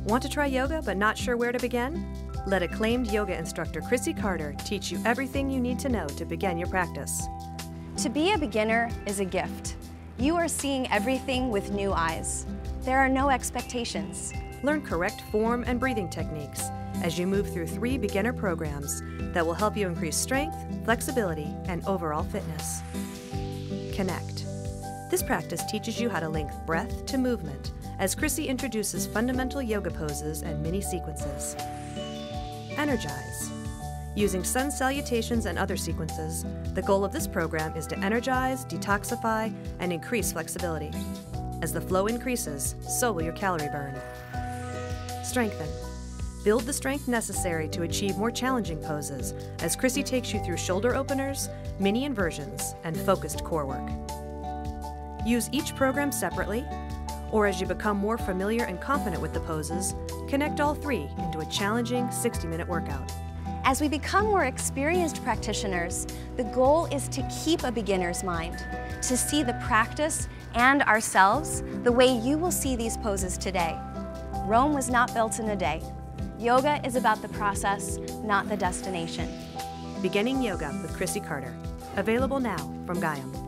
Want to try yoga but not sure where to begin? Let acclaimed yoga instructor Chrissy Carter teach you everything you need to know to begin your practice. To be a beginner is a gift. You are seeing everything with new eyes. There are no expectations. Learn correct form and breathing techniques as you move through 3 beginner programs that will help you increase strength, flexibility, and overall fitness. Connect. This practice teaches you how to link breath to movement as Chrissy introduces fundamental yoga poses and mini sequences. Energize. Using sun salutations and other sequences, the goal of this program is to energize, detoxify, and increase flexibility. As the flow increases, so will your calorie burn. Strengthen. Build the strength necessary to achieve more challenging poses as Chrissy takes you through shoulder openers, mini inversions, and focused core work. Use each program separately, or as you become more familiar and confident with the poses, connect all 3 into a challenging 60-minute workout. As we become more experienced practitioners, the goal is to keep a beginner's mind, to see the practice and ourselves the way you will see these poses today. Rome was not built in a day. Yoga is about the process, not the destination. Beginning Yoga with Chrissy Carter. Available now from Gaiam.